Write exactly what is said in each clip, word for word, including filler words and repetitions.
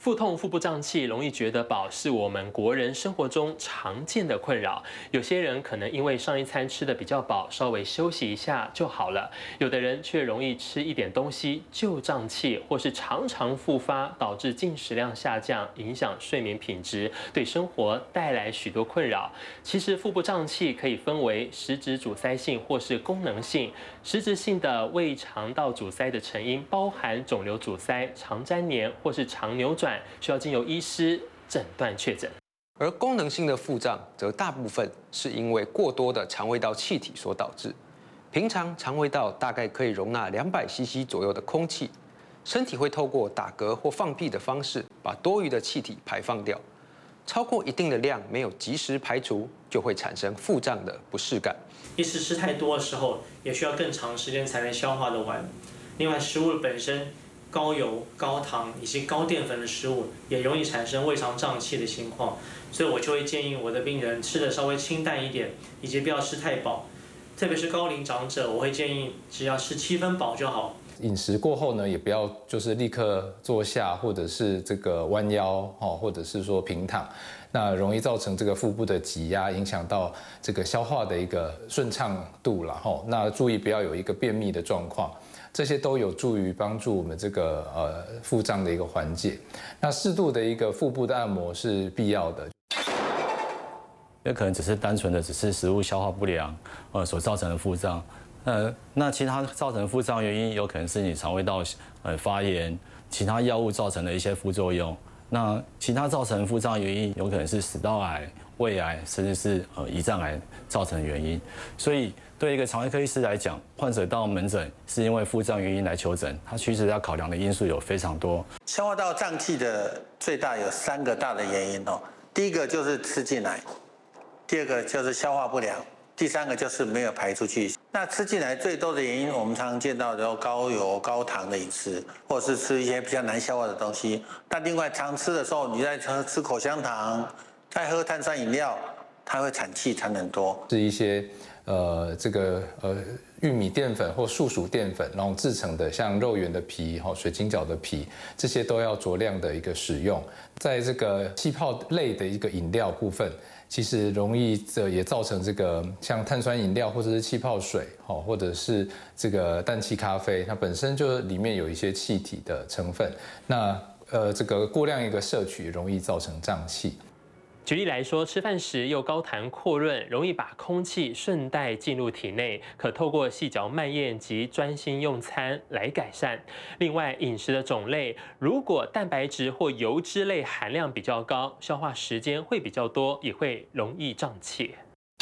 腹痛、腹部胀气、容易觉得饱，是我们国人生活中常见的困扰。有些人可能因为上一餐吃得比较饱，稍微休息一下就好了；有的人却容易吃一点东西就胀气，或是常常复发，导致进食量下降，影响睡眠品质，对生活带来许多困扰。其实，腹部胀气可以分为实质阻塞性或是功能性。实质性的胃肠道阻塞的成因包含肿瘤阻塞、肠粘连或是肠扭转，需要经由医师诊断确诊。 而功能性的腹胀则大部分是因为过多的肠胃道气体所导致。平常肠胃道大概可以容纳两百 C C 左右的空气，身体会透过打嗝或放屁的方式把多余的气体排放掉。超过一定的量没有及时排除，就会产生腹胀的不适感。 一时吃太多的时候，也需要更长时间才能消化得完。另外，食物本身高油、高糖以及高淀粉的食物，也容易产生胃肠胀气的情况。所以我就会建议我的病人吃的稍微清淡一点，以及不要吃太饱。特别是高龄长者，我会建议只要吃七分饱就好。 饮食过后呢，也不要就是立刻坐下，或者是这个弯腰，或者是说平躺，那容易造成这个腹部的挤压，影响到这个消化的一个顺畅度了哈。那注意不要有一个便秘的状况，这些都有助于帮助我们这个呃腹胀的一个缓解。那适度的一个腹部的按摩是必要的。 也可能只是单纯的只是食物消化不良，呃所造成的腹胀。呃，那其他造成腹胀原因有可能是你肠胃道呃发炎，其他药物造成的一些副作用。那其他造成腹胀原因有可能是食道癌、胃癌，甚至是呃胰脏癌造成的原因。所以对一个肠胃科医师来讲，患者到门诊是因为腹胀原因来求诊，他其实要考量的因素有非常多。 消化道胀气的最大有三个大的原因哦，第一个就是吃进来，第二个就是消化不良，第三个就是没有排出去。那吃进来最多的原因，我们常常见到的高油、高糖的饮食，或是吃一些比较难消化的东西。那另外常吃的时候，你在吃口香糖，在喝碳酸饮料，它会产气产很多。 是一些呃这个呃玉米淀粉或树薯淀粉，然后制成的，像肉圆的皮、哈水晶饺的皮，这些都要酌量的一个使用。在这个气泡类的一个饮料部分，其实容易这也造成这个像碳酸饮料或者是气泡水，哈或者是这个氮气咖啡，它本身就里面有一些气体的成分，那呃这个过量一个摄取容易造成胀气。 举例来说，吃饭时又高痰阔润，容易把空气顺带进入体内，可透过细嚼慢咽及专心用餐来改善。另外，饮食的种类，如果蛋白质或油脂类含量比较高，消化时间会比较多，也会容易胀气。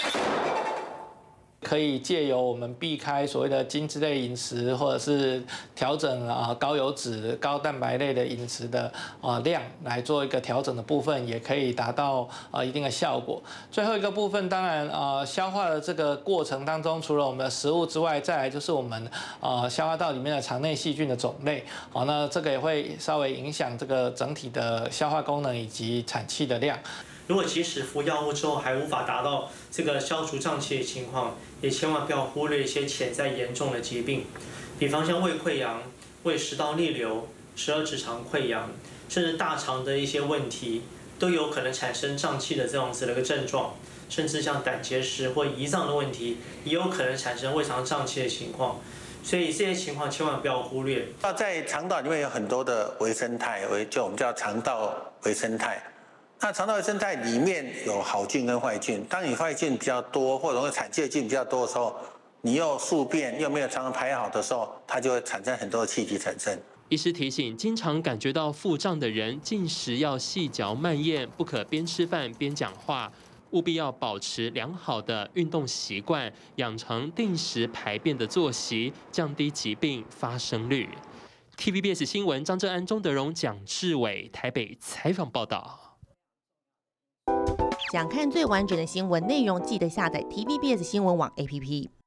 可以借由我们避开所谓的精致类饮食，或者是调整啊高油脂、高蛋白类的饮食的啊量来做一个调整的部分，也可以达到啊一定的效果。最后一个部分，当然啊消化的这个过程当中，除了我们的食物之外，再来就是我们啊消化道里面的肠内细菌的种类。好，那这个也会稍微影响这个整体的消化功能以及产气的量。 如果即使服药物之后还无法达到这个消除胀气的情况，也千万不要忽略一些潜在严重的疾病，比方像胃溃疡、胃食道逆流、十二指肠溃疡，甚至大肠的一些问题，都有可能产生胀气的这样子的一个症状。甚至像胆结石或胰脏的问题，也有可能产生胃肠胀气的情况。所以这些情况千万不要忽略。 那在肠道里面有很多的微生态，就我们叫肠道微生态。那肠道微生态里面有好菌跟坏菌，当你坏菌比较多，或者说产气的菌比较多的时候，你又宿便又没有常常排好的时候，它就会产生很多的气体产生。 医师提醒，经常感觉到腹胀的人，进食要细嚼慢咽，不可边吃饭边讲话，务必要保持良好的运动习惯，养成定时排便的作息，降低疾病发生率。T V B S 新闻张正安、钟德荣、蒋志伟台北采访报道。 想看最完整的新闻内容，记得下载 T V B S 新闻网 A P P。